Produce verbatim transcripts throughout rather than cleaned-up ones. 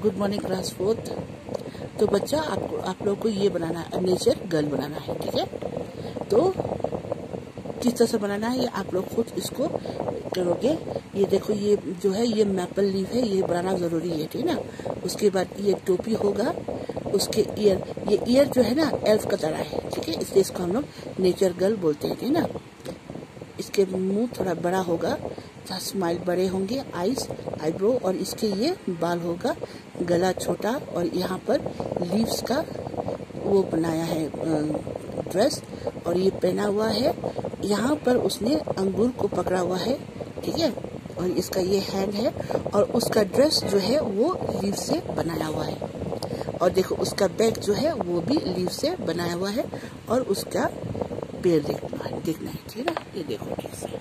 Good morning class fourth. तो बच्चा आपको आप लोग को ये बनाना है, नेचर गर्ल बनाना है, ठीक है। तो किस तरह से बनाना है ये आप लोग खुद इसको करोगे। ये देखो, ये जो है ये मैपल लीफ है, ये बनाना जरूरी है, ठीक है ना। उसके बाद ये टोपी होगा, उसके ईयर, ये ईयर जो है ना एल्फ का तरह है, ठीक है, इसलिए इसको हम लोग नेचर गर्ल बोलते हैं, ठीक है ना। इसके मुंह थोड़ा बड़ा होगा, स्माइल बड़े होंगे, आईज, आईब्रो, और इसके ये बाल होगा, गला छोटा, और यहाँ पर लीव्स का वो बनाया है ड्रेस, और ये पहना हुआ है। यहाँ पर उसने अंगूर को पकड़ा हुआ है, ठीक है, और इसका ये हैंड है, और उसका ड्रेस जो है वो लीव से बनाया हुआ है। और देखो उसका बैग जो है वो भी लीव से बनाया हुआ है, और उसका पैर देखना है देखना है ठीक है ना। ये देखो ठीक से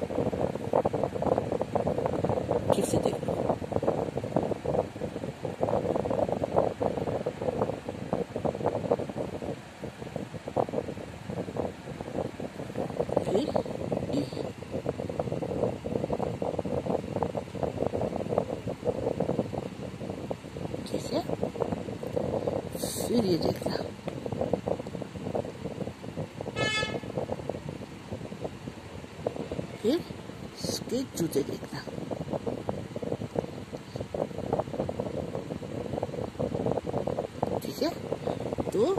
ठीक से देखो। फिर ये ठीक है, फिर ये देखना, फिर इसके जूते देखना, ठीक है। तो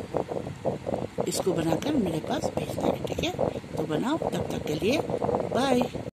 इसको बनाकर मेरे पास भेजना है, ठीक है। तो बनाओ, तब तक के लिए बाय।